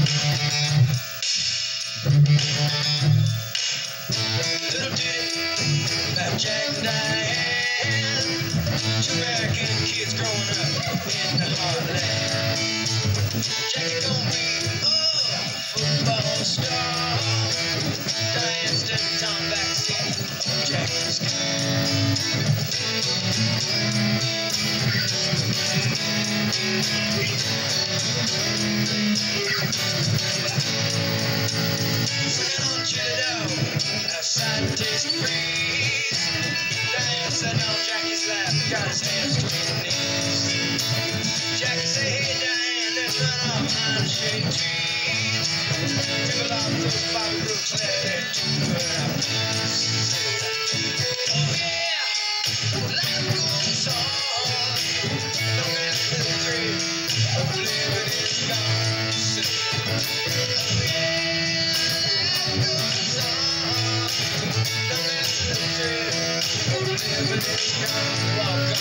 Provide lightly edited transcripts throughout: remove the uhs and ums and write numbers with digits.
Little ditty about Jack and Diane, two American kids growing up in the heartland. Jack's gonna be a football star. Diane's stepping on the backseat of Jack's car. Sitting on chili dog outside the tasty breeze. Diane sitting on Jackie's lap, got his hands between his knees. Jackie say, hey Diane, let's run off behind the shady trees. Dribble off those Bobby Brooks, left there to burn out peace. Oh yeah, life goes on. Long after the thrill of living is gone. Oh yeah, life goes on. Long after the thrill of living is gone. Walk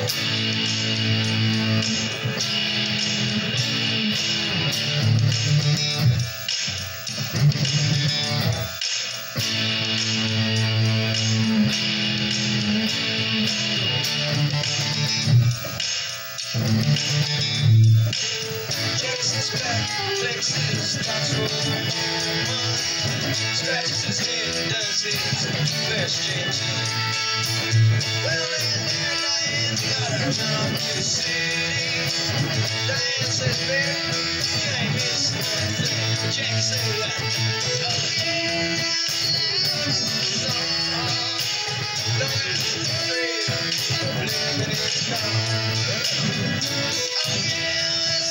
Jackson's back, flexes, talks for money, scratches his head and does his best JT. Well, then there Diane got her run off to the city. Diane says, baby, you ain't missing nothing. Jackie said, oh yeah, goes on. Long after the thrill of living is gone. Oh yeah.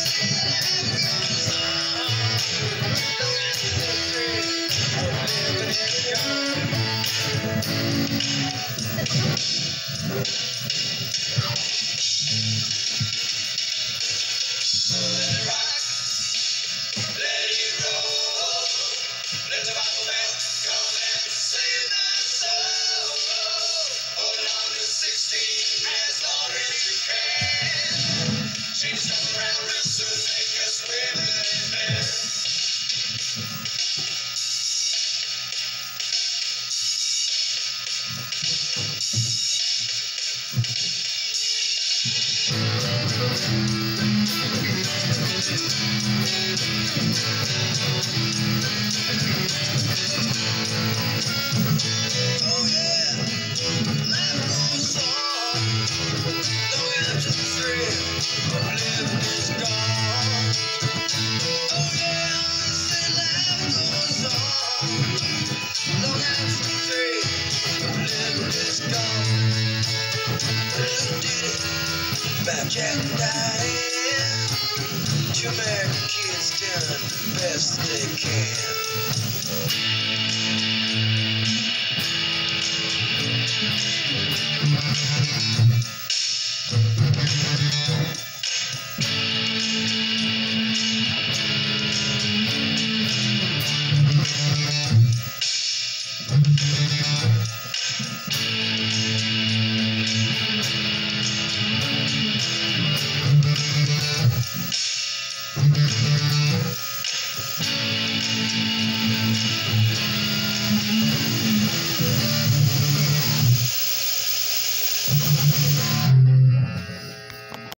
Oh yeah, life goes on. Long after the thrill of living is gone. Oh yeah, I say life goes on. Long after the thrill of living is gone. A little ditty about Jack and Diane. Two American kids doing the best they can.